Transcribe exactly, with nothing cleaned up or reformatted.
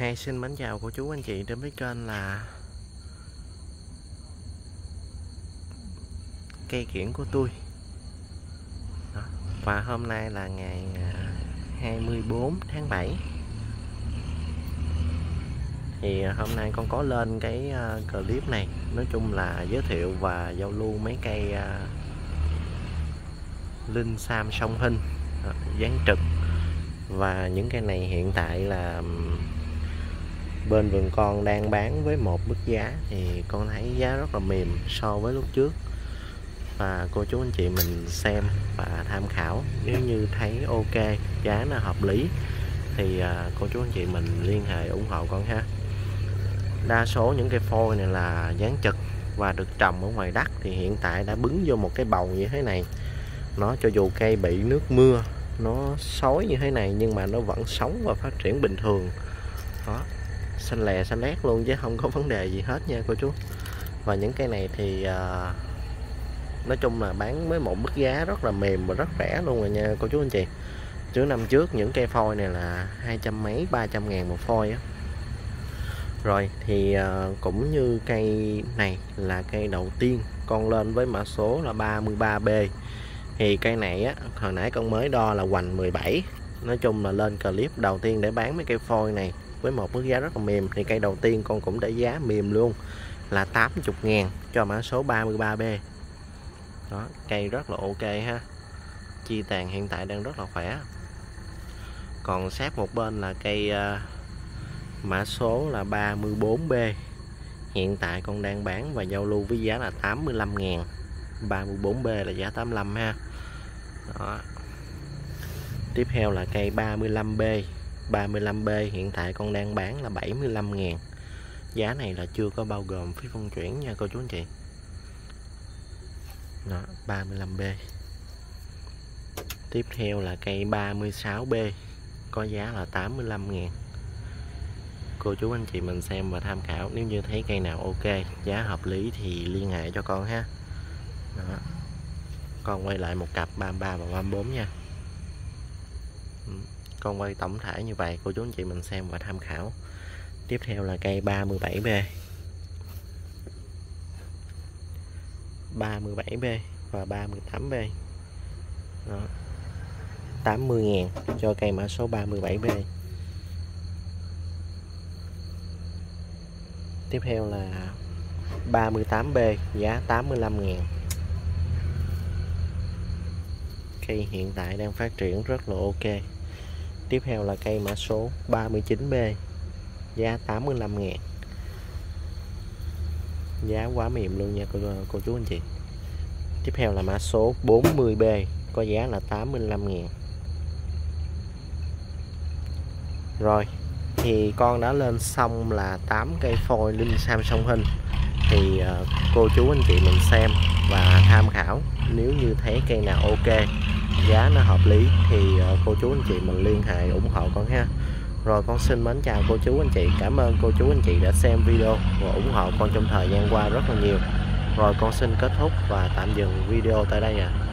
Hi, xin mến chào cô chú anh chị đến với kênh là cây kiểng của tôi. Đó. Và hôm nay là ngày hai mươi bốn tháng bảy. Thì hôm nay con có lên cái clip này, nói chung là giới thiệu và giao lưu mấy cây linh sam song hình dáng trực. Và những cây này hiện tại là bên vườn con đang bán với một mức giá thì con thấy giá rất là mềm so với lúc trước, và cô chú anh chị mình xem và tham khảo, nếu như thấy ok, giá nó hợp lý thì cô chú anh chị mình liên hệ ủng hộ con ha. Đa số những cây phôi này là dáng trực và được trồng ở ngoài đất thì hiện tại đã bứng vô một cái bầu như thế này. Nó cho dù cây bị nước mưa, nó xối như thế này nhưng mà nó vẫn sống và phát triển bình thường. Đó, xanh lè xanh lét luôn chứ không có vấn đề gì hết nha cô chú. Và những cây này thì uh, nói chung là bán với một mức giá rất là mềm và rất rẻ luôn rồi nha cô chú anh chị. Chứ năm trước những cây phôi này là hai trăm mấy ba trăm ngàn một phôi á. Rồi thì uh, cũng như cây này là cây đầu tiên con lên với mã số là ba mươi ba B. Thì cây này á, hồi nãy con mới đo là hoành mười bảy. Nói chung là lên clip đầu tiên để bán mấy cây phôi này với một mức giá rất là mềm. Thì cây đầu tiên con cũng để giá mềm luôn là tám mươi ngàn cho mã số ba mươi ba B. Đó, cây rất là ok ha. Chi tàn hiện tại đang rất là khỏe. Còn sát một bên là cây uh, mã số là ba mươi bốn B. Hiện tại con đang bán và giao lưu với giá là tám mươi lăm ngàn. ba mươi bốn B là giá tám mươi lăm ha. Đó. Tiếp theo là cây ba mươi lăm B. ba mươi lăm B hiện tại con đang bán là bảy mươi lăm ngàn. Giá này là chưa có bao gồm phí vận chuyển nha cô chú anh chị. Đó, ba mươi lăm B. Tiếp theo là cây ba mươi sáu B, có giá là tám mươi lăm ngàn. Cô chú anh chị mình xem và tham khảo, nếu như thấy cây nào ok, giá hợp lý thì liên hệ cho con ha. Đó. Con quay lại một cặp ba mươi ba và ba mươi bốn nha. Con quay tổng thể như vậy, cô chú anh chị mình xem và tham khảo. Tiếp theo là cây ba mươi bảy B. ba mươi bảy B và ba mươi tám B. Đó. tám mươi ngàn cho cây mã số ba mươi bảy B. Tiếp theo là ba mươi tám B, giá tám mươi lăm ngàn. Cây hiện tại đang phát triển rất là ok. Tiếp theo là cây mã số ba mươi chín B, giá tám mươi lăm ngàn. Giá quá mềm luôn nha cô, cô chú anh chị. Tiếp theo là mã số bốn mươi B, có giá là tám mươi lăm ngàn. Rồi thì con đã lên xong là tám cây phôi linh sam song hình. Thì uh, cô chú anh chị mình xem và tham khảo, nếu như thấy cây nào ok, giá nó hợp lý thì uh, cô chú anh chị mình liên hệ ủng hộ con ha. Rồi con xin mến chào cô chú anh chị. Cảm ơn cô chú anh chị đã xem video và ủng hộ con trong thời gian qua rất là nhiều. Rồi con xin kết thúc và tạm dừng video tại đây ạ. À.